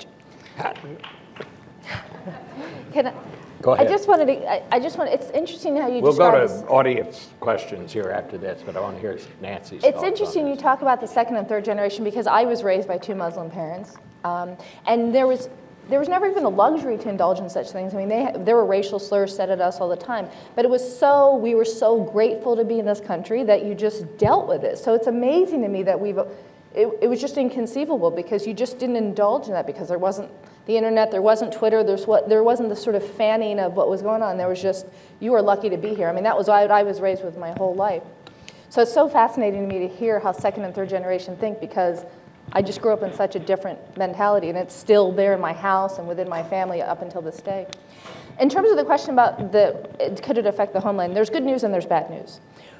Can I, Go ahead. I just wanted to, I, I just want, it's interesting how you We'll go describe to this. audience questions here after this, but I want to hear Nancy's It's thoughts interesting on you this. talk about the second and third generation because I was raised by two Muslim parents. Um, and there was, there was never even a luxury to indulge in such things. I mean, they, there were racial slurs said at us all the time. But it was so, we were so grateful to be in this country that you just dealt with it. So it's amazing to me that we've, it, it was just inconceivable because you just didn't indulge in that because there wasn't the internet, there wasn't Twitter, there's what, there wasn't the sort of fanning of what was going on. There was just, you were lucky to be here. I mean, that was what I was raised with my whole life. So it's so fascinating to me to hear how second and third generation think because I just grew up in such a different mentality and it's still there in my house and within my family up until this day. In terms of the question about the, could it affect the homeland, there's good news and there's bad news.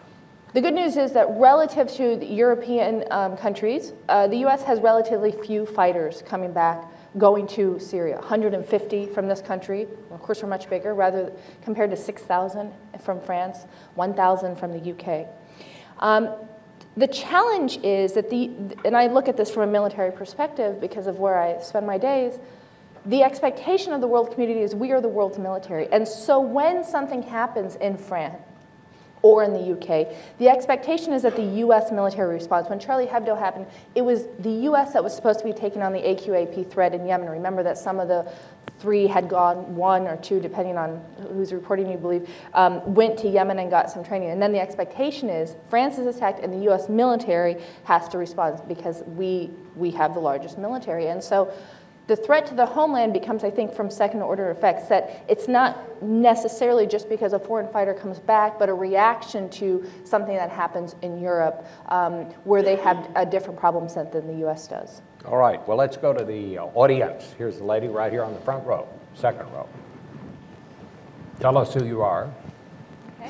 The good news is that relative to the European um, countries, uh, the U S has relatively few fighters coming back, going to Syria. one hundred fifty from this country. Of course, we're much bigger, rather compared to six thousand from France, one thousand from the U K. Um, the challenge is that the, and I look at this from a military perspective because of where I spend my days, the expectation of the world community is we are the world's military. And so when something happens in France, or in the U K, the expectation is that the U S military response. When Charlie Hebdo happened, it was the U S that was supposed to be taking on the A Q A P threat in Yemen. Remember that some of the three had gone, one or two, depending on who's reporting you believe, um, went to Yemen and got some training. And then the expectation is France is attacked and the U S military has to respond because we, we have the largest military. And so the threat to the homeland becomes, I think, from second order effects, that it's not necessarily just because a foreign fighter comes back, but a reaction to something that happens in Europe um, where they have a different problem set than the U S does. All right, well, let's go to the uh, audience. Here's the lady right here on the front row, second row. Tell us who you are. Okay.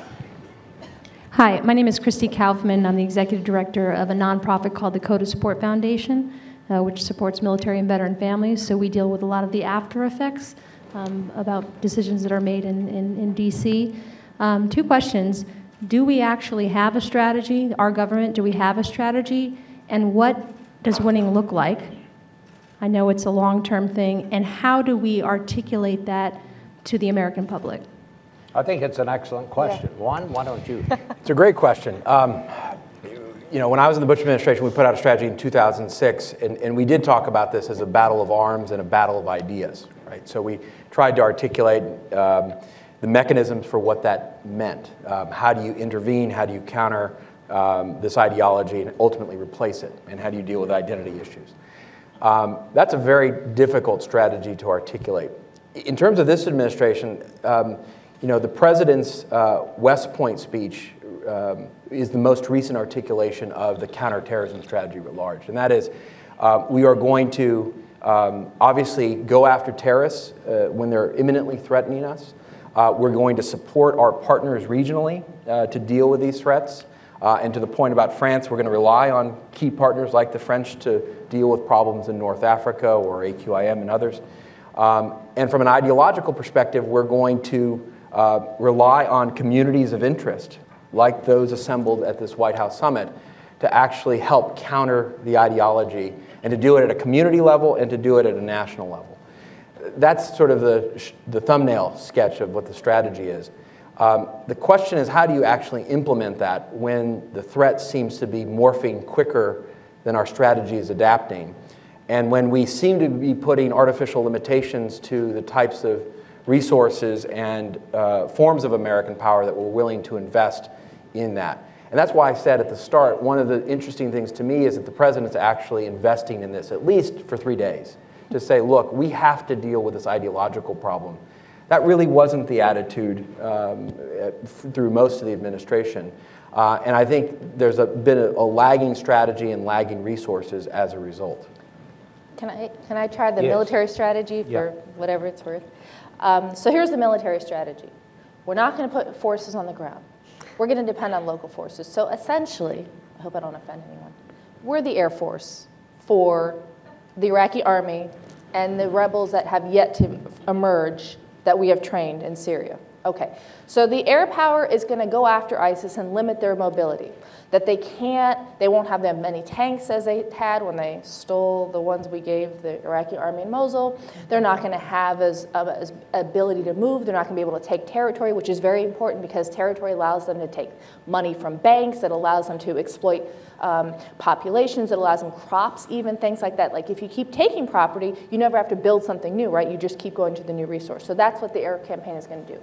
Hi, my name is Christy Kaufman. I'm the executive director of a nonprofit called the Code of Support Foundation, Uh, which supports military and veteran families. So we deal with a lot of the after effects um, about decisions that are made in, in, in D C. Um, two questions. Do we actually have a strategy? Our government, do we have a strategy? And what does winning look like? I know it's a long-term thing. And how do we articulate that to the American public? I think it's an excellent question. Yeah. Juan, why don't you? It's a great question. Um, You know, when I was in the Bush administration, we put out a strategy in two thousand six, and, and we did talk about this as a battle of arms and a battle of ideas, right? So we tried to articulate um, the mechanisms for what that meant. Um, how do you intervene? How do you counter um, this ideology and ultimately replace it? And how do you deal with identity issues? Um, that's a very difficult strategy to articulate. In terms of this administration, um, you know, the president's uh, West Point speech um, is the most recent articulation of the counterterrorism strategy writ large. And that is, uh, we are going to um, obviously go after terrorists uh, when they're imminently threatening us. Uh, we're going to support our partners regionally uh, to deal with these threats. Uh, and to the point about France, we're going to rely on key partners like the French to deal with problems in North Africa or A Q I M and others. Um, and from an ideological perspective, we're going to uh, rely on communities of interest, like those assembled at this White House summit, to actually help counter the ideology and to do it at a community level and to do it at a national level. That's sort of the, the thumbnail sketch of what the strategy is. Um, the question is, how do you actually implement that when the threat seems to be morphing quicker than our strategy is adapting? And when we seem to be putting artificial limitations to the types of resources and uh, forms of American power that we're willing to invest in that. And that's why I said at the start, one of the interesting things to me is that the president's actually investing in this, at least for three days, to say, look, we have to deal with this ideological problem. That really wasn't the attitude um, through most of the administration. Uh, and I think there's a, been a, a lagging strategy and lagging resources as a result. Can I, can I try the yes. military strategy for yeah. whatever it's worth? Um, so here's the military strategy. We're not going to put forces on the ground. We're going to depend on local forces. So essentially, I hope I don't offend anyone, we're the Air Force for the Iraqi army and the rebels that have yet to emerge that we have trained in Syria. Okay, so the air power is going to go after ISIS and limit their mobility. That they can't, they won't have that many tanks as they had when they stole the ones we gave the Iraqi army in Mosul. They're not going to have as, uh, as ability to move. They're not going to be able to take territory, which is very important because territory allows them to take money from banks. It allows them to exploit um, populations. It allows them crops, even things like that. Like if you keep taking property, you never have to build something new, right? You just keep going to the new resource. So that's what the air campaign is going to do.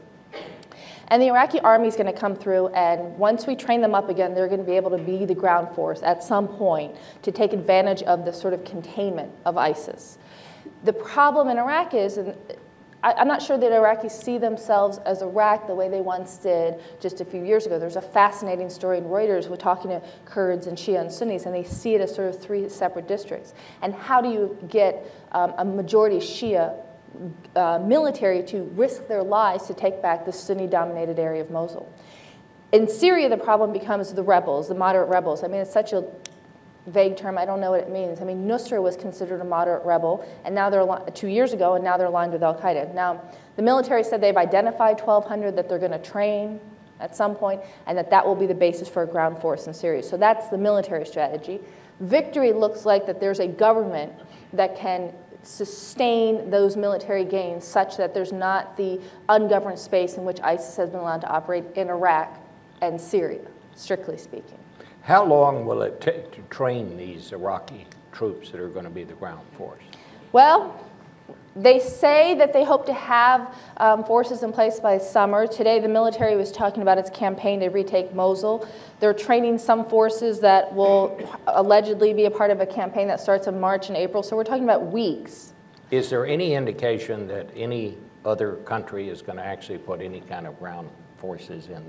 And the Iraqi army is going to come through, and once we train them up again, they're going to be able to be the ground force at some point to take advantage of the sort of containment of ISIS. The problem in Iraq is, and I, I'm not sure that Iraqis see themselves as Iraq the way they once did just a few years ago. There's a fascinating story in Reuters. We're talking to Kurds and Shia and Sunnis, and they see it as sort of three separate districts. And how do you get um, a majority Shia Uh, military to risk their lives to take back the Sunni-dominated area of Mosul? In Syria, the problem becomes the rebels, the moderate rebels. I mean, it's such a vague term, I don't know what it means. I mean, Nusra was considered a moderate rebel, and now they're two years ago, and now they're aligned with Al-Qaeda. Now, the military said they've identified twelve hundred that they're going to train at some point, and that that will be the basis for a ground force in Syria. So that's the military strategy. Victory looks like that there's a government that can sustain those military gains such that there's not the ungoverned space in which ISIS has been allowed to operate in Iraq and Syria, strictly speaking. How long will it take to train these Iraqi troops that are going to be the ground force? Well, they say that they hope to have um, forces in place by summer. Today, the military was talking about its campaign to retake Mosul. They're training some forces that will allegedly be a part of a campaign that starts in March and April. So we're talking about weeks. Is there any indication that any other country is going to actually put any kind of ground forces in?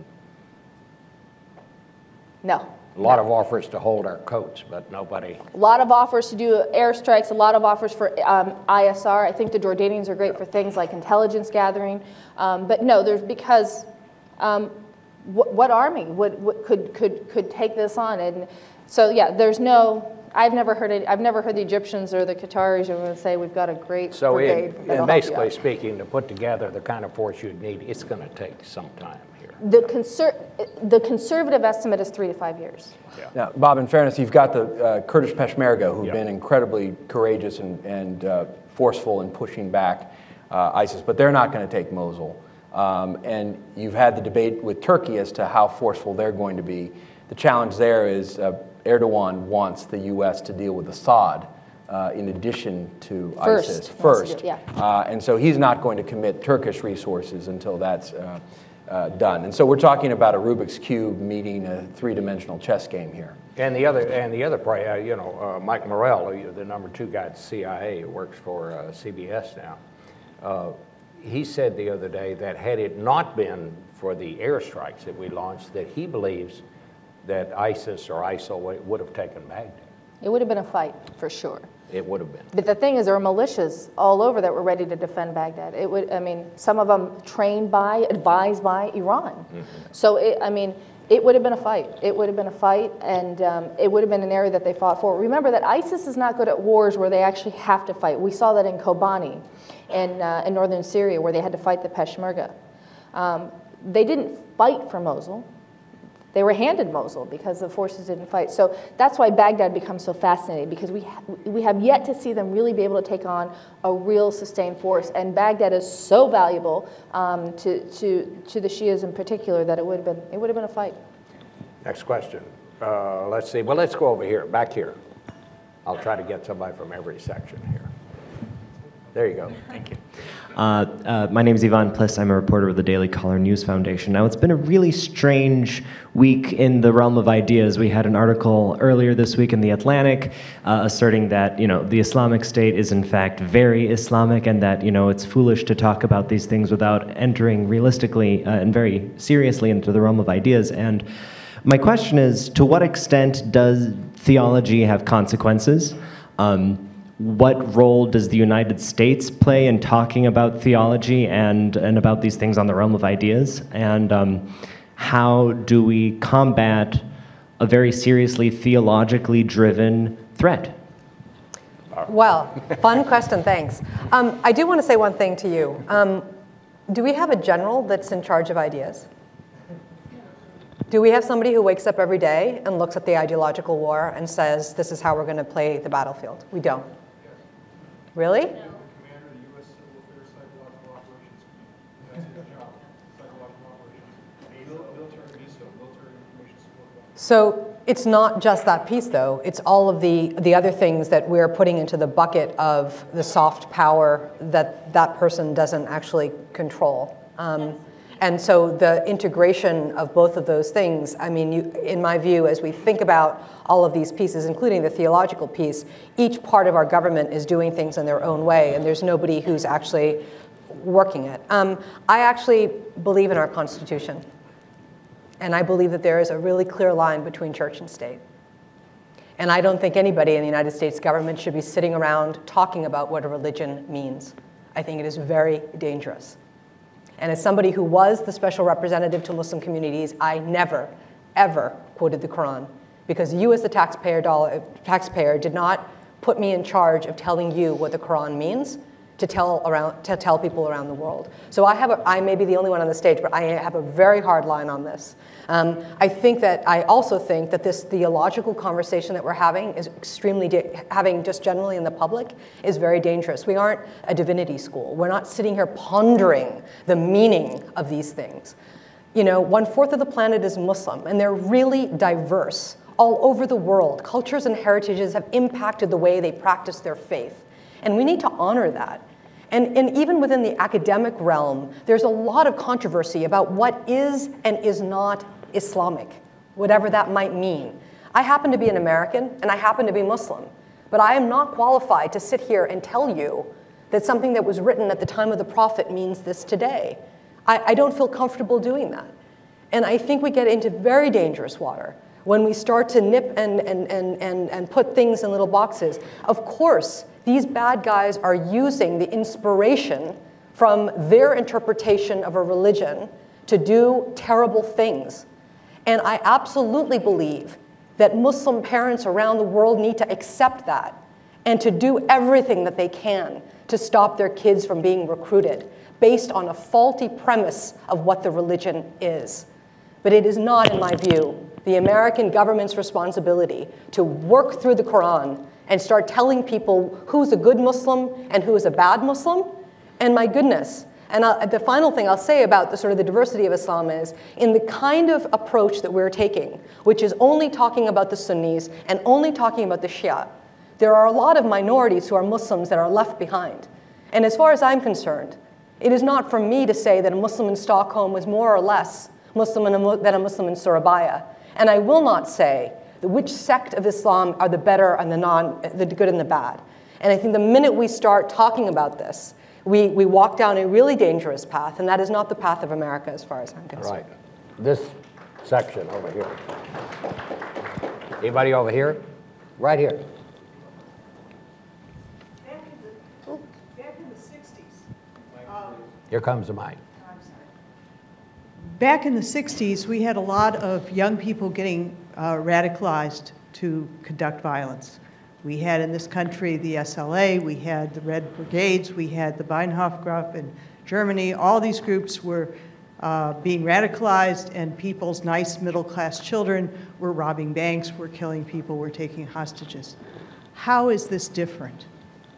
No. A lot of offers to hold our coats, but nobody. A lot of offers to do airstrikes, a lot of offers for um, I S R. I think the Jordanians are great for things like intelligence gathering. Um, but no, there's because um, wh what army would, would, could, could, could take this on? And so, yeah, there's no, I've never heard it, I've never heard the Egyptians or the Qataris or say we've got a great so brigade. So in, basically speaking, to put together the kind of force you'd need, it's going to take some time. The, conser the conservative estimate is three to five years. Yeah. Now, Bob, in fairness, you've got the uh, Kurdish Peshmerga, who've yeah. been incredibly courageous and, and uh, forceful in pushing back uh, ISIS, but they're not going to take Mosul. Um, and you've had the debate with Turkey as to how forceful they're going to be. The challenge there is uh, Erdogan wants the U S to deal with Assad uh, in addition to First. ISIS first. Yeah. Uh, and so he's not going to commit Turkish resources until that's uh, Uh, done. And so we're talking about a Rubik's Cube meeting a three-dimensional chess game here. And the other, and the other, uh, you know, uh, Mike Morrell, the number two guy at C I A, who works for uh, C B S now, uh, he said the other day that had it not been for the airstrikes that we launched, that he believes that ISIS or ISIL would have taken Baghdad. It would have been a fight, for sure. It would have been. But the thing is, there were militias all over that were ready to defend Baghdad. It would, I mean, some of them trained by, advised by Iran. Mm-hmm. So, it, I mean, it would have been a fight. It would have been a fight, and um, it would have been an area that they fought for. Remember that ISIS is not good at wars where they actually have to fight. We saw that in Kobani in, uh, in northern Syria, where they had to fight the Peshmerga. Um, they didn't fight for Mosul. They were handed Mosul because the forces didn't fight. So that's why Baghdad becomes so fascinating, because we, ha we have yet to see them really be able to take on a real sustained force. And Baghdad is so valuable um, to, to, to the Shias in particular that it would have been, it would have been a fight. Next question. Uh, let's see. Well, let's go over here, back here. I'll try to get somebody from every section here. There you go. Thank you. Uh, uh, my name is Ivan Pliss. I'm a reporter with the Daily Caller News Foundation. Now, it's been a really strange week in the realm of ideas. We had an article earlier this week in The Atlantic uh, asserting that, you know, the Islamic State is in fact very Islamic, and that, you know, it's foolish to talk about these things without entering realistically uh, and very seriously into the realm of ideas. And my question is, to what extent does theology have consequences? Um, What role does the United States play in talking about theology and, and about these things on the realm of ideas? And um, how do we combat a very seriously theologically driven threat? Well, fun question, thanks. Um, I do want to say one thing to you. Um, do we have a general that's in charge of ideas? Do we have somebody who wakes up every day and looks at the ideological war and says, this is how we're going to play the battlefield? We don't. Really? Commander of the U S Civil Affairs Psychological Operations Command. That's his job, psychological operations. Military MISO, Military Information Support. So it's not just that piece, though. It's all of the, the other things that we're putting into the bucket of the soft power that that person doesn't actually control. Um, And so the integration of both of those things, I mean, you, in my view, as we think about all of these pieces, including the theological piece, each part of our government is doing things in their own way, and there's nobody who's actually working it. Um, I actually believe in our Constitution, and I believe that there is a really clear line between church and state. And I don't think anybody in the United States government should be sitting around talking about what a religion means. I think it is very dangerous. And as somebody who was the special representative to Muslim communities, I never, ever quoted the Quran, because you as the taxpayer, dollar, taxpayer did not put me in charge of telling you what the Quran means to tell, around, to tell people around the world. So I, have a, I may be the only one on the stage, but I have a very hard line on this. Um, I think that, I also think that this theological conversation that we're having is extremely, having just generally in the public, is very dangerous. We aren't a divinity school. We're not sitting here pondering the meaning of these things. You know, one fourth of the planet is Muslim, and they're really diverse. All over the world, cultures and heritages have impacted the way they practice their faith. And we need to honor that. And, and even within the academic realm, there's a lot of controversy about what is and is not Islamic, whatever that might mean. I happen to be an American, and I happen to be Muslim, but I am not qualified to sit here and tell you that something that was written at the time of the Prophet means this today. I, I don't feel comfortable doing that. And I think we get into very dangerous water when we start to nip and, and, and, and, and put things in little boxes. Of course, these bad guys are using the inspiration from their interpretation of a religion to do terrible things. And I absolutely believe that Muslim parents around the world need to accept that and to do everything that they can to stop their kids from being recruited based on a faulty premise of what the religion is. But it is not, in my view, the American government's responsibility to work through the Quran and start telling people who's a good Muslim and who is a bad Muslim. And my goodness, and I'll, the final thing I'll say about the sort of the diversity of Islam is, in the kind of approach that we're taking, which is only talking about the Sunnis and only talking about the Shia, there are a lot of minorities who are Muslims that are left behind. And as far as I'm concerned, it is not for me to say that a Muslim in Stockholm is more or less Muslim than a Muslim in Surabaya. And I will not say which sect of Islam are the better and the, non, the good and the bad. And I think the minute we start talking about this, we, we walk down a really dangerous path, and that is not the path of America as far as I'm concerned. Right. This section over here. Anybody over here? Right here. Back in the, oh, back in the sixties. Um, Here comes the mic. Back in the sixties, we had a lot of young people getting uh, radicalized to conduct violence. We had in this country the S L A, we had the Red Brigades, we had the Beinhofgruppe in Germany. All these groups were uh, being radicalized, and people's nice middle-class children were robbing banks, were killing people, were taking hostages. How is this different?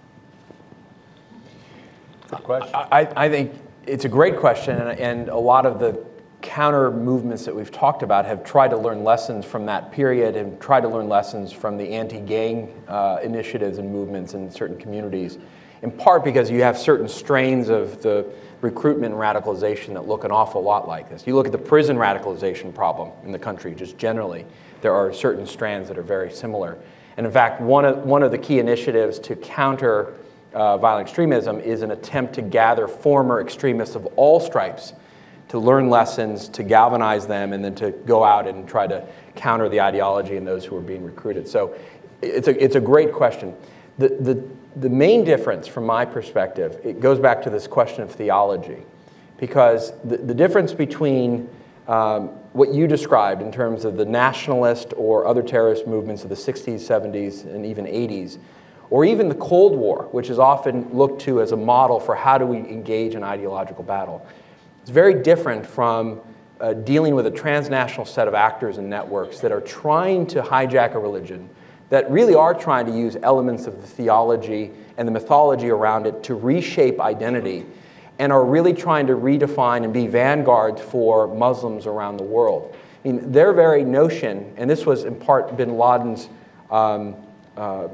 Good question. I, I think it's a great question, and, and a lot of the counter movements that we've talked about have tried to learn lessons from that period and tried to learn lessons from the anti-gang uh, initiatives and movements in certain communities, in part because you have certain strains of the recruitment and radicalization that look an awful lot like this. You look at the prison radicalization problem in the country, just generally, there are certain strands that are very similar. And in fact, one of, one of the key initiatives to counter uh, violent extremism is an attempt to gather former extremists of all stripes to learn lessons, to galvanize them, and then to go out and try to counter the ideology in those who are being recruited. So it's a, it's a great question. The, the, the main difference from my perspective, it goes back to this question of theology, because the, the difference between um, what you described in terms of the nationalist or other terrorist movements of the sixties, seventies, and even eighties, or even the Cold War, which is often looked to as a model for how do we engage in ideological battle. It's very different from uh, dealing with a transnational set of actors and networks that are trying to hijack a religion, that really are trying to use elements of the theology and the mythology around it to reshape identity, and are really trying to redefine and be vanguards for Muslims around the world. I mean, their very notion, and this was in part bin Laden's um, uh,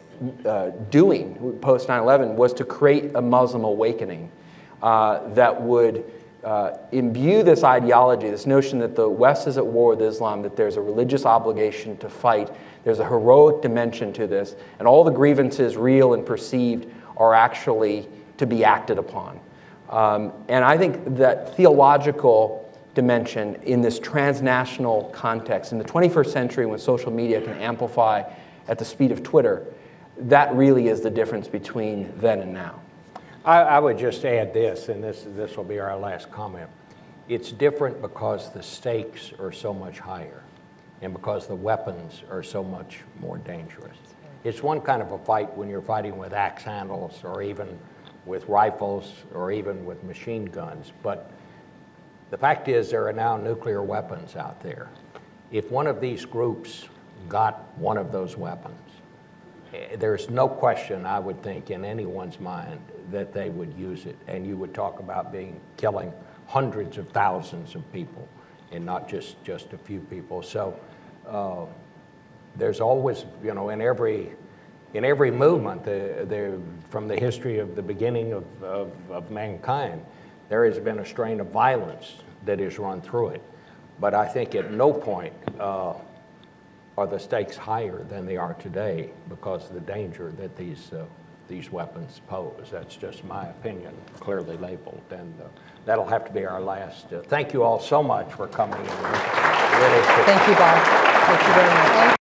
uh, doing post nine eleven, was to create a Muslim awakening uh, that would Uh, imbue this ideology, this notion that the West is at war with Islam, that there's a religious obligation to fight, there's a heroic dimension to this, and all the grievances, real and perceived, are actually to be acted upon. Um, and I think that theological dimension in this transnational context, in the twenty-first century when social media can amplify at the speed of Twitter, that really is the difference between then and now. I, I would just add this, and this, this will be our last comment. It's different because the stakes are so much higher and because the weapons are so much more dangerous. It's one kind of a fight when you're fighting with axe handles or even with rifles or even with machine guns, but the fact is there are now nuclear weapons out there. If one of these groups got one of those weapons, there's no question, I would think, in anyone's mind that they would use it. And you would talk about being killing hundreds of thousands of people and not just, just a few people. So uh, there's always, you know, in every, in every movement, the, the, from the history of the beginning of, of, of mankind, there has been a strain of violence that is run through it. But I think at no point uh, are the stakes higher than they are today because of the danger that these, uh, these weapons pose. That's just my opinion, clearly labeled. And uh, that'll have to be our last. Uh, thank you all so much for coming. Really Thank you, Bob. Thank you very much.